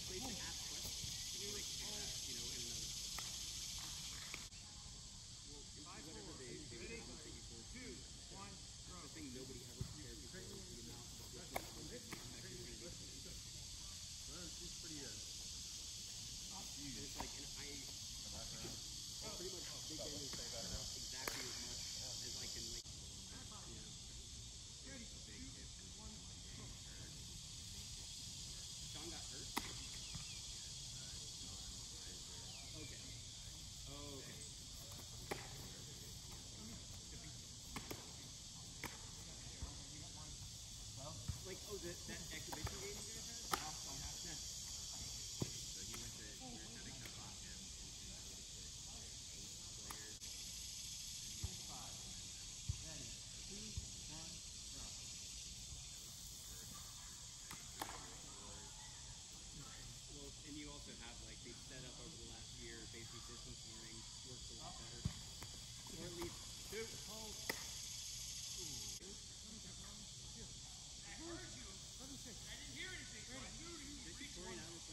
place to ask questions. Like, you know, in another. Well, whatever they would compensate you for. 2, 1, throw. The thing nobody ever prepared you for is the amount of listening content you expect you're going to get. Well, she's pretty And it's like, and I pretty much dig in exactly as much as I can, like, you know. Ready, 2, 1, throw. Sean got hurt? Okay. Okay. Like, oh, that exhibition game you guys had? Yeah. So he went to, we were setting up on him players. 5. Ready, 2, 1, throw. Well, and you also have, like, they've set up over the last year, basically distance learning works a lot better. Or at least, Hold. I heard you. I didn't hear anything, so I knew you. Victorian, I was